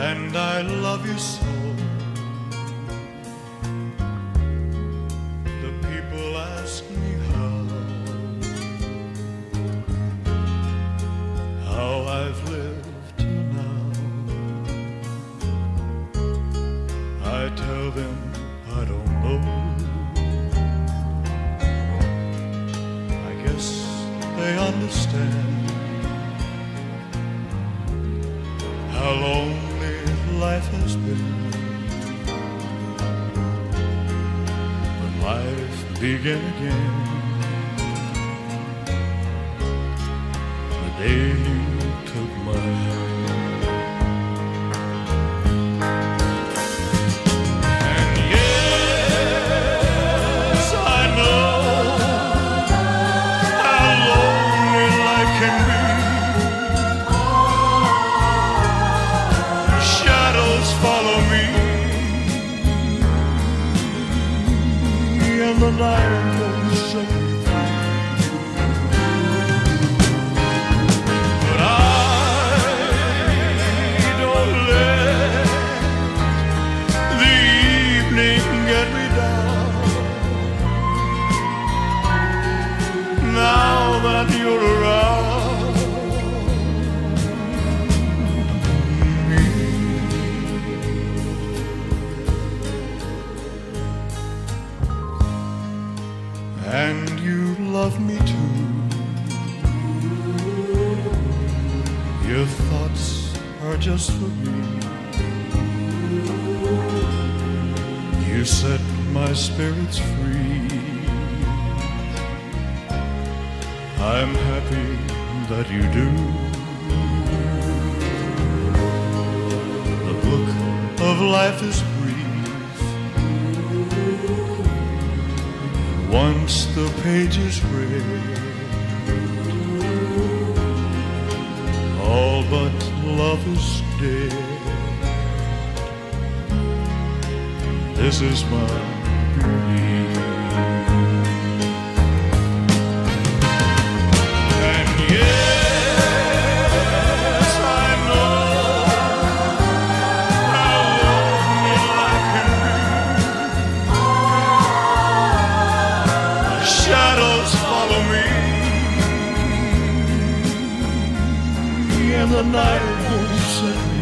and I love you so. The people ask me how I've lived till now. I tell them I don't know. I guess they understand how lonely life has been. When life began again, the day you took my hand. And yes, I know how lonely life can be. Shadows follow me, and the night won't set me free. But I don't let the evening get me down. Now that you're around me, and you love me too. Your thoughts are just for me. You set my spirits free. I'm happy that you do. The book of life is brief. Once the page is read, all but love is dead. This is my belief. And yes, I know how lonely life can be. Shadows follow me, and the night won't set me